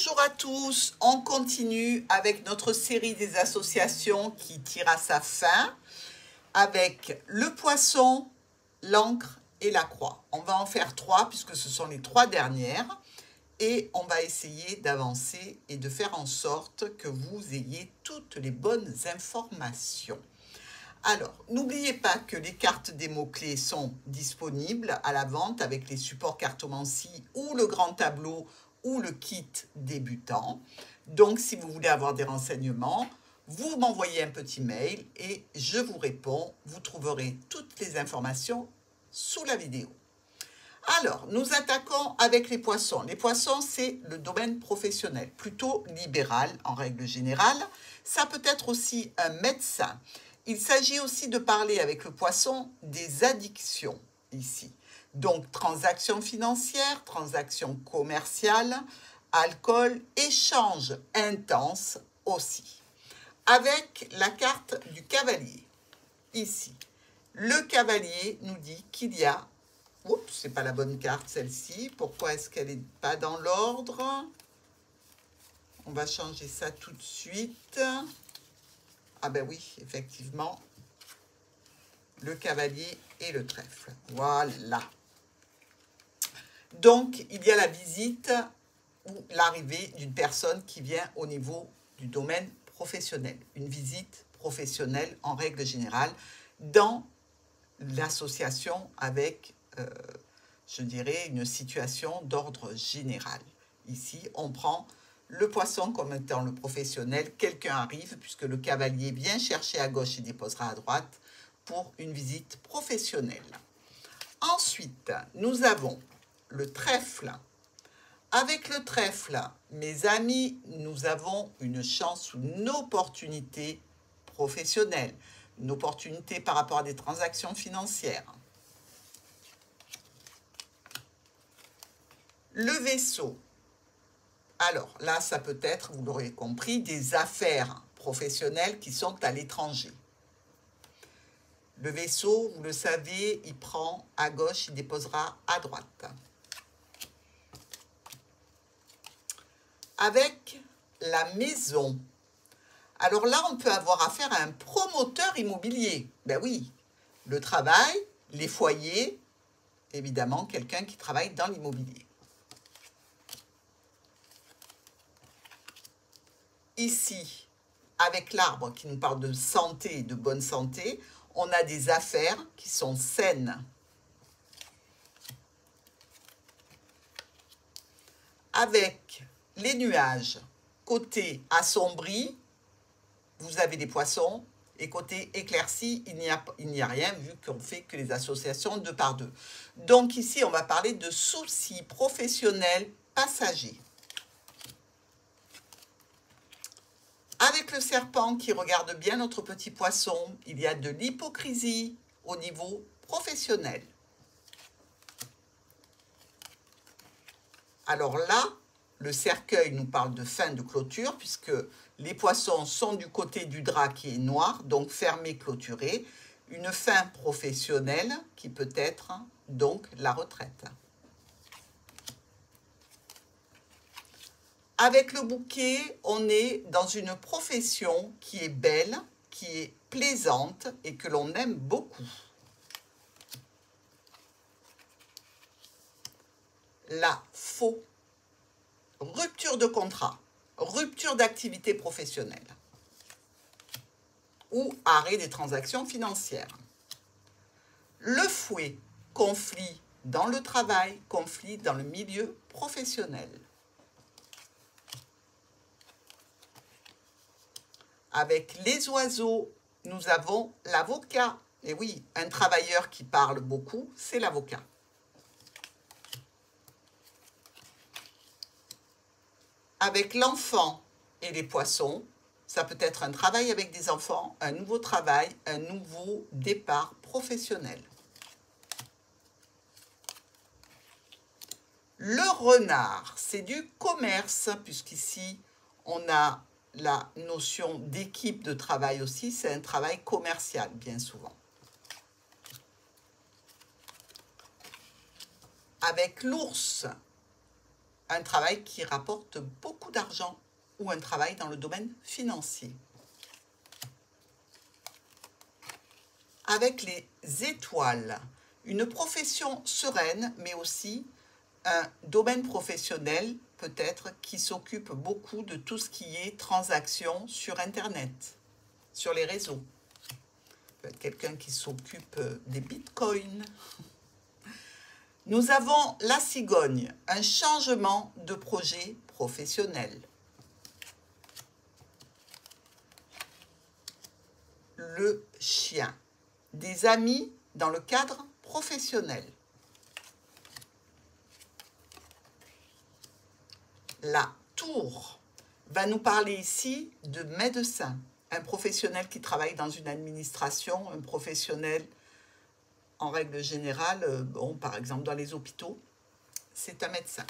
Bonjour à tous, on continue avec notre série des associations qui tire à sa fin avec le poisson, l'encre et la croix. On va en faire 3 puisque ce sont les 3 dernières et on va essayer d'avancer et de faire en sorte que vous ayez toutes les bonnes informations. Alors, n'oubliez pas que les cartes des mots-clés sont disponibles à la vente avec les supports cartomancie ou le grand tableau ou le kit débutant. Donc, si vous voulez avoir des renseignements, vous m'envoyez un petit mail et je vous réponds. Vous trouverez toutes les informations sous la vidéo. Alors, nous attaquons avec les poissons. Les poissons, c'est le domaine professionnel, plutôt libéral en règle générale. Ça peut être aussi un médecin. Il s'agit aussi de parler avec le poisson des addictions ici. Donc, transactions financières, transactions commerciales, alcool, échange intense aussi. Avec la carte du cavalier, ici. Le cavalier nous dit qu'il y a... Oups, c'est pas la bonne carte celle-ci. Pourquoi est-ce qu'elle n'est pas dans l'ordre? On va changer ça tout de suite. Ah ben oui, effectivement, le cavalier et le trèfle. Voilà. Donc, il y a la visite ou l'arrivée d'une personne qui vient au niveau du domaine professionnel. Une visite professionnelle en règle générale dans l'association avec, je dirais, une situation d'ordre général. Ici, on prend le poisson comme étant le professionnel. Quelqu'un arrive puisque le cavalier vient chercher à gauche et déposera à droite pour une visite professionnelle. Ensuite, nous avons le trèfle. Avec le trèfle, mes amis, nous avons une chance ou une opportunité professionnelle. Une opportunité par rapport à des transactions financières. Le vaisseau. Alors là, ça peut être, vous l'aurez compris, des affaires professionnelles qui sont à l'étranger. Le vaisseau, vous le savez, il prend à gauche, il déposera à droite. Avec la maison. Alors là, on peut avoir affaire à un promoteur immobilier. Ben oui, le travail, les foyers, évidemment, quelqu'un qui travaille dans l'immobilier. Ici, avec l'arbre qui nous parle de santé et de bonne santé, on a des affaires qui sont saines. Avec les nuages, côté assombri, vous avez des poissons, et côté éclairci, il n'y a rien, vu qu'on fait que les associations 2 par 2. Donc ici, on va parler de soucis professionnels passagers. Avec le serpent qui regarde bien notre petit poisson, il y a de l'hypocrisie au niveau professionnel. Alors là, le cercueil nous parle de fin de clôture, puisque les poissons sont du côté du drap qui est noir, donc fermé, clôturé. Une fin professionnelle qui peut être donc la retraite. Avec le bouquet, on est dans une profession qui est belle, qui est plaisante et que l'on aime beaucoup. La faux. Rupture de contrat, rupture d'activité professionnelle ou arrêt des transactions financières. Le fouet, conflit dans le travail, conflit dans le milieu professionnel. Avec les oiseaux, nous avons l'avocat. Et oui, un travailleur qui parle beaucoup, c'est l'avocat. Avec l'enfant et les poissons, ça peut être un travail avec des enfants, un nouveau travail, un nouveau départ professionnel. Le renard, c'est du commerce, puisqu'ici, on a la notion d'équipe de travail aussi, c'est un travail commercial, bien souvent. Avec l'ours, un travail qui rapporte beaucoup d'argent ou un travail dans le domaine financier. Avec les étoiles, une profession sereine, mais aussi un domaine professionnel peut-être qui s'occupe beaucoup de tout ce qui est transactions sur Internet, sur les réseaux. Quelqu'un qui s'occupe des bitcoins. Nous avons la cigogne, un changement de projet professionnel. Le chien, des amis dans le cadre professionnel. La tour va nous parler ici de médecin, un professionnel qui travaille dans une administration, un professionnel en règle générale, bon, par exemple dans les hôpitaux, c'est un médecin.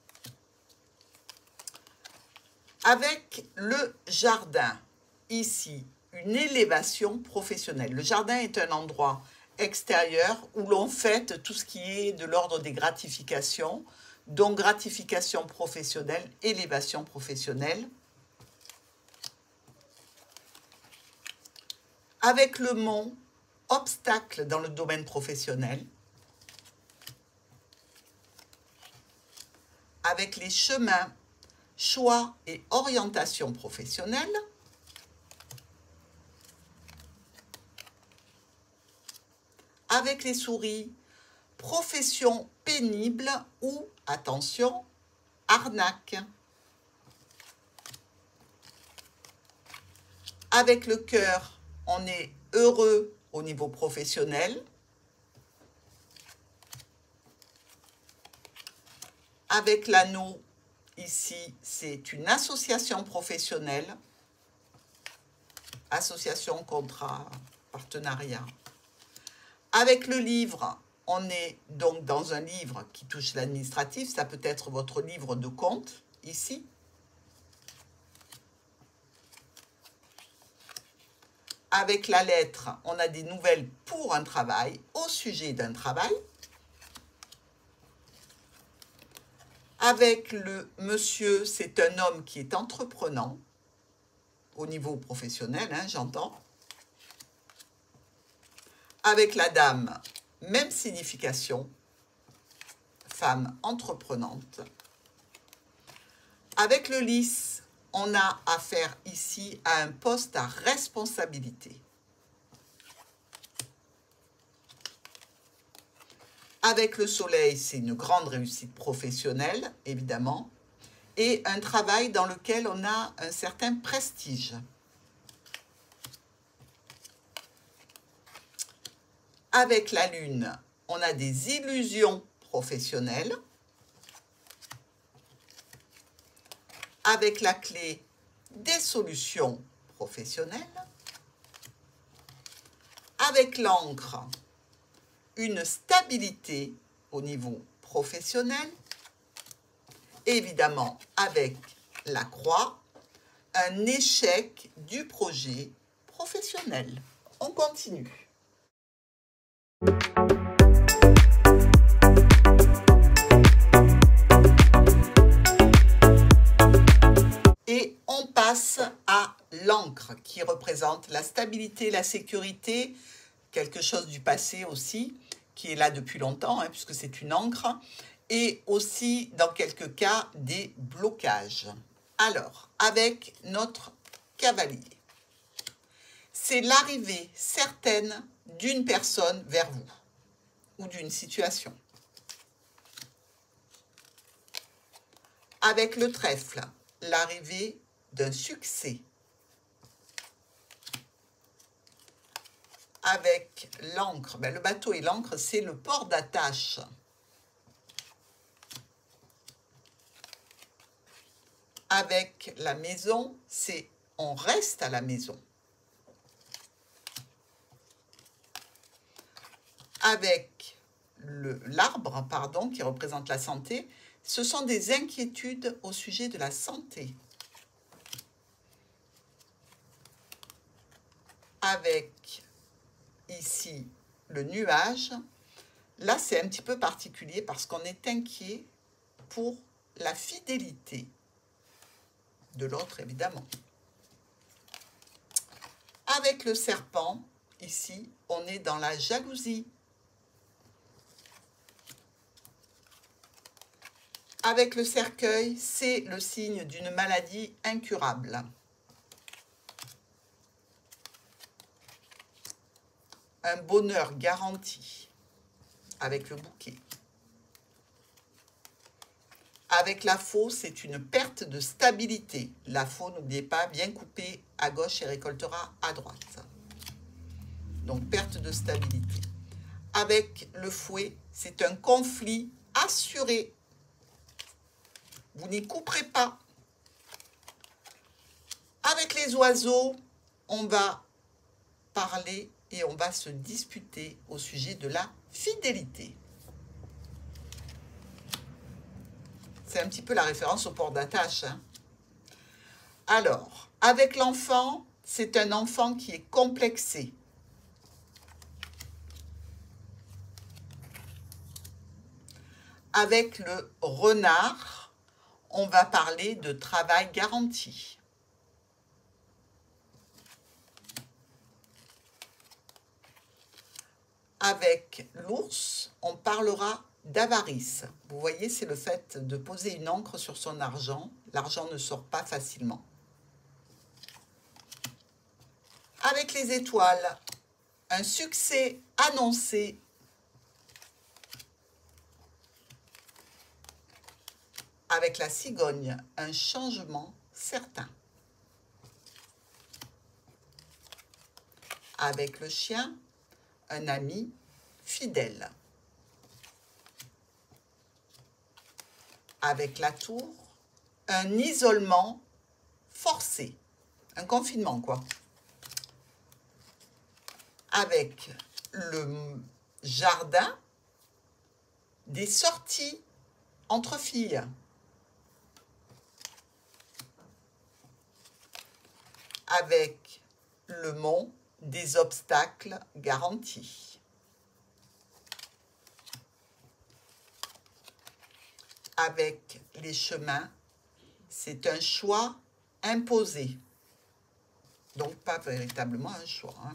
Avec le jardin, ici, une élévation professionnelle. Le jardin est un endroit extérieur où l'on fête tout ce qui est de l'ordre des gratifications, donc gratification professionnelle, élévation professionnelle. Avec le mont, obstacle dans le domaine professionnel. Avec les chemins, choix et orientation professionnelle. Avec les souris, profession pénible ou, attention, arnaque. Avec le cœur, on est heureux au niveau professionnel. Avec l'anneau, ici, c'est une association professionnelle. Association, contrat, partenariat. Avec le livre, on est donc dans un livre qui touche l'administratif. Ça peut être votre livre de compte, ici. Avec la lettre, on a des nouvelles pour un travail, au sujet d'un travail. Avec le monsieur, c'est un homme qui est entreprenant, au niveau professionnel, hein, j'entends. Avec la dame, même signification, femme entreprenante. Avec le lys, on a affaire ici à un poste à responsabilité. Avec le soleil, c'est une grande réussite professionnelle, évidemment, et un travail dans lequel on a un certain prestige. Avec la lune, on a des illusions professionnelles. Avec la clé, des solutions professionnelles. Avec l'encre, une stabilité au niveau professionnel. Évidemment, avec la croix, un échec du projet professionnel. On continue. Et on passe à l'encre qui représente la stabilité, la sécurité, quelque chose du passé aussi, qui est là depuis longtemps, hein, puisque c'est une encre, et aussi, dans quelques cas, des blocages. Alors, avec notre cavalier, c'est l'arrivée certaine d'une personne vers vous ou d'une situation. Avec le trèfle, l'arrivée d'un succès. Avec l'encre, le bateau et l'encre, c'est le port d'attache. Avec la maison, c'est on reste à la maison. Avec l'arbre, pardon, qui représente la santé, ce sont des inquiétudes au sujet de la santé. Avec ici le nuage, là c'est un petit peu particulier parce qu'on est inquiet pour la fidélité de l'autre, évidemment. Avec le serpent, ici, on est dans la jalousie. Avec le cercueil, c'est le signe d'une maladie incurable. Un bonheur garanti avec le bouquet. Avec la faux, c'est une perte de stabilité. La faux, n'oubliez pas, bien coupée à gauche et récoltera à droite. Donc, perte de stabilité. Avec le fouet, c'est un conflit assuré. Vous n'y couperez pas. Avec les oiseaux, on va parler et on va se disputer au sujet de la fidélité. C'est un petit peu la référence au port d'attache. Hein. Alors, avec l'enfant, c'est un enfant qui est complexé. Avec le renard, on va parler de travail garanti. Avec l'ours, on parlera d'avarice. Vous voyez, c'est le fait de poser une encre sur son argent. L'argent ne sort pas facilement. Avec les étoiles, un succès annoncé. Avec la cigogne, un changement certain. Avec le chien, un ami fidèle. Avec la tour, un isolement forcé. Un confinement, quoi. Avec le jardin, des sorties entre filles. Avec le mont, des obstacles garantis. Avec les chemins, c'est un choix imposé. Donc, pas véritablement un choix. Hein.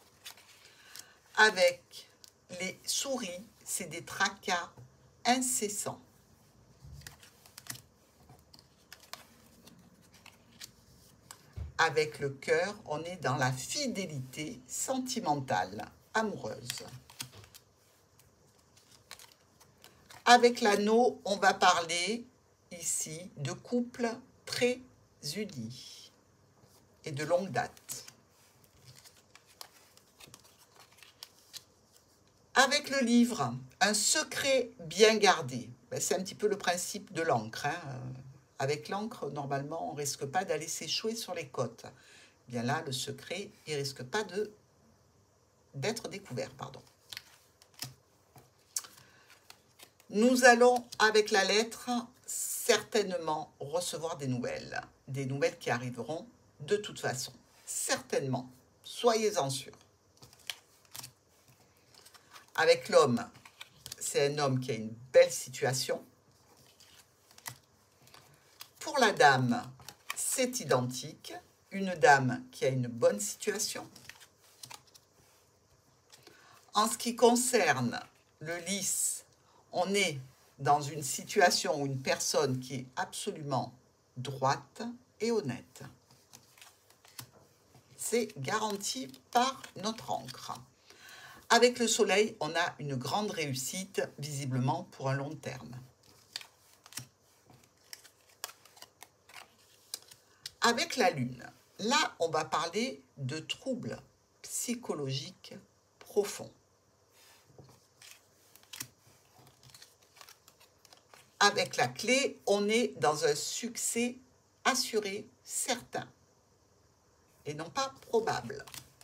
Avec les souris, c'est des tracas incessants. Avec le cœur, on est dans la fidélité sentimentale, amoureuse. Avec l'anneau, on va parler ici de couples très unis et de longue date. Avec le livre, un secret bien gardé. C'est un petit peu le principe de l'encre. Hein. Avec l'encre, normalement, on ne risque pas d'aller s'échouer sur les côtes. Bien là, le secret, il ne risque pas d'être découvert. Pardon. Nous allons, avec la lettre, certainement recevoir des nouvelles qui arriveront de toute façon. Certainement, soyez-en sûrs. Avec l'homme, c'est un homme qui a une belle situation. Pour la dame, c'est identique. Une dame qui a une bonne situation. En ce qui concerne le lys, on est dans une situation où une personne qui est absolument droite et honnête. C'est garanti par notre encre. Avec le soleil, on a une grande réussite, visiblement pour un long terme. Avec la lune, là, on va parler de troubles psychologiques profonds. Avec la clé, on est dans un succès assuré, certain, et non pas probable.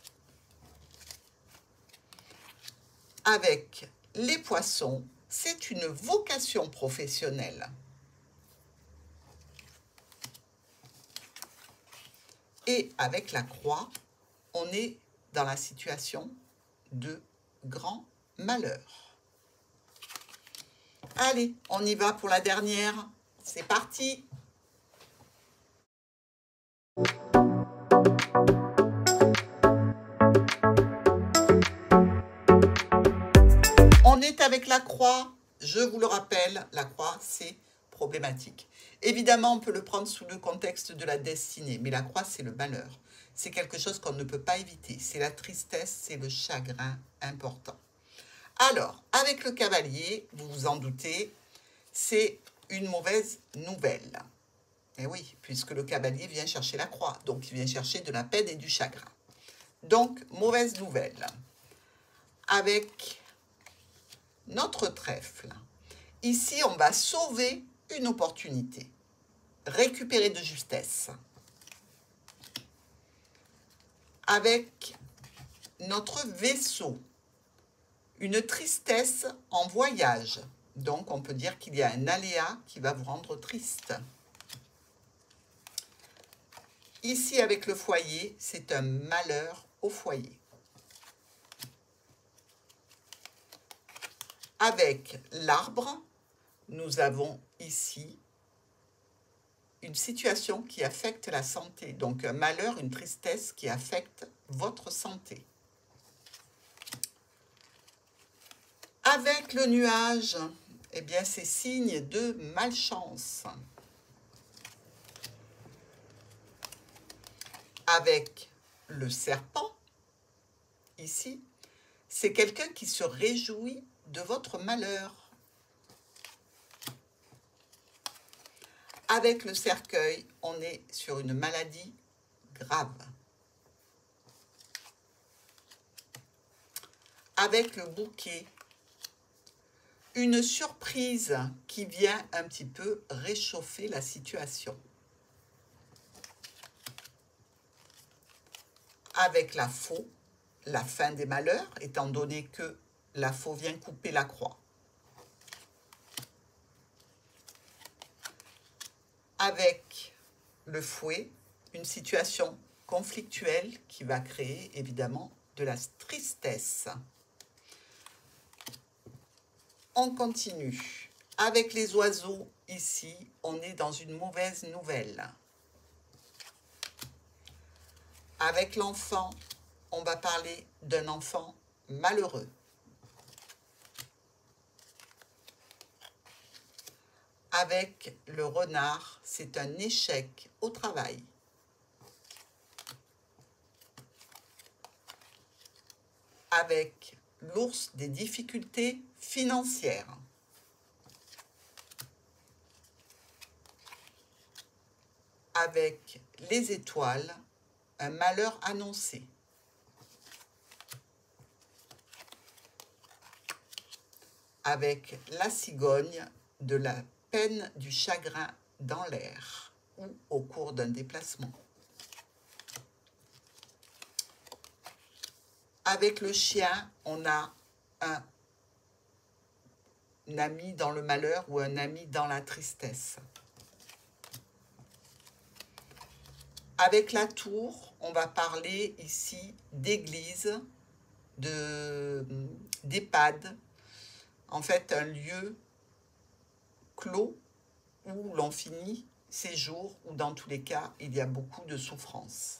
Avec les poissons, c'est une vocation professionnelle. Et avec la croix, on est dans la situation de grand malheur. Allez, on y va pour la dernière. C'est parti. On est avec la croix. Je vous le rappelle, la croix, c'est problématique. Évidemment, on peut le prendre sous le contexte de la destinée, mais la croix, c'est le malheur. C'est quelque chose qu'on ne peut pas éviter. C'est la tristesse, c'est le chagrin important. Alors, avec le cavalier, vous vous en doutez, c'est une mauvaise nouvelle. Et oui, puisque le cavalier vient chercher la croix, donc il vient chercher de la peine et du chagrin. Donc, mauvaise nouvelle. Avec notre trèfle, ici, on va sauver une opportunité, récupérer de justesse. Avec notre vaisseau, une tristesse en voyage. Donc, on peut dire qu'il y a un aléa qui va vous rendre triste. Ici, avec le foyer, c'est un malheur au foyer. Avec l'arbre, nous avons ici une situation qui affecte la santé. Donc, un malheur, une tristesse qui affecte votre santé. Avec le nuage, eh bien, c'est signe de malchance. Avec le serpent, ici, c'est quelqu'un qui se réjouit de votre malheur. Avec le cercueil, on est sur une maladie grave. Avec le bouquet, une surprise qui vient un petit peu réchauffer la situation. Avec la faux, la fin des malheurs, étant donné que la faux vient couper la croix. Avec le fouet, une situation conflictuelle qui va créer évidemment de la tristesse. On continue. Avec les oiseaux, ici, on est dans une mauvaise nouvelle. Avec l'enfant, on va parler d'un enfant malheureux. Avec le renard, c'est un échec au travail. Avec l'ours, des difficultés financières. Avec les étoiles, un malheur annoncé. Avec la cigogne, de la peine, du chagrin dans l'air ou au cours d'un déplacement. Avec le chien, on a un ami dans le malheur ou un ami dans la tristesse. Avec la tour, on va parler ici d'église, d'EHPAD, en fait un lieu clos où l'on finit ses jours, où dans tous les cas, il y a beaucoup de souffrance.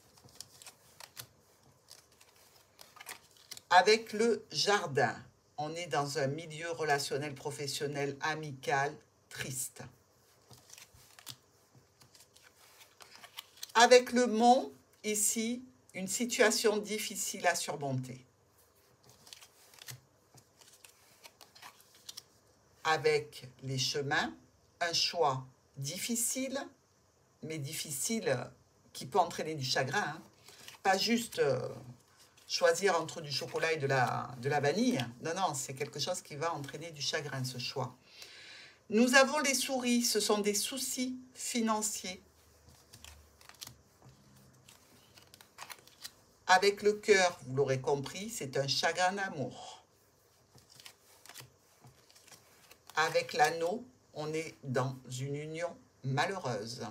Avec le jardin, on est dans un milieu relationnel, professionnel, amical, triste. Avec le mont, ici, une situation difficile à surmonter. Avec les chemins, un choix difficile, mais difficile qui peut entraîner du chagrin. Hein. Pas juste choisir entre du chocolat et de la vanille. Non, non, c'est quelque chose qui va entraîner du chagrin, ce choix. Nous avons les souris, ce sont des soucis financiers. Avec le cœur, vous l'aurez compris, c'est un chagrin d'amour. Avec l'anneau, on est dans une union malheureuse.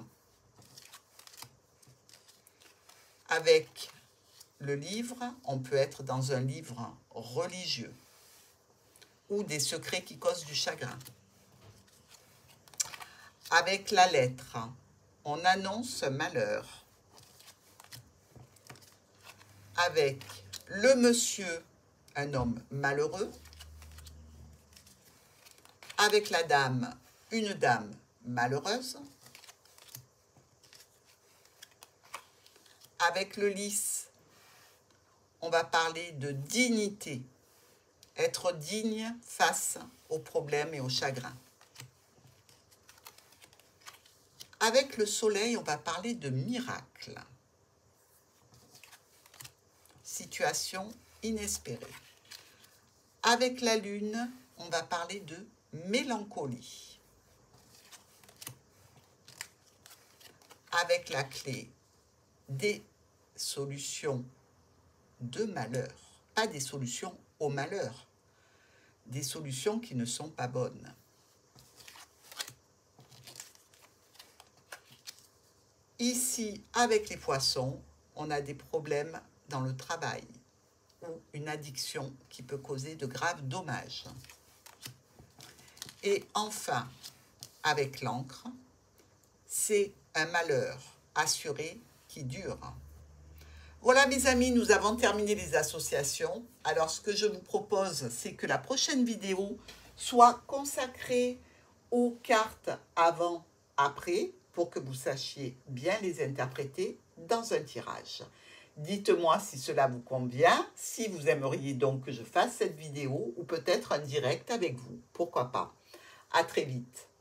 Avec le livre, on peut être dans un livre religieux ou des secrets qui causent du chagrin. Avec la lettre, on annonce malheur. Avec le monsieur, un homme malheureux. Avec la dame, une dame malheureuse. Avec le lys, on va parler de dignité. Être digne face aux problèmes et aux chagrins. Avec le soleil, on va parler de miracle. Situation inespérée. Avec la lune, on va parler de mélancolie. Avec la clé, des solutions de malheur. Pas des solutions au malheur. Des solutions qui ne sont pas bonnes. Ici, avec les poissons, on a des problèmes dans le travail ou une addiction qui peut causer de graves dommages. Et enfin, avec l'encre, c'est un malheur assuré qui dure. Voilà mes amis, nous avons terminé les associations. Alors ce que je vous propose, c'est que la prochaine vidéo soit consacrée aux cartes avant-après pour que vous sachiez bien les interpréter dans un tirage. Dites-moi si cela vous convient, si vous aimeriez donc que je fasse cette vidéo ou peut-être un direct avec vous. Pourquoi pas? À très vite.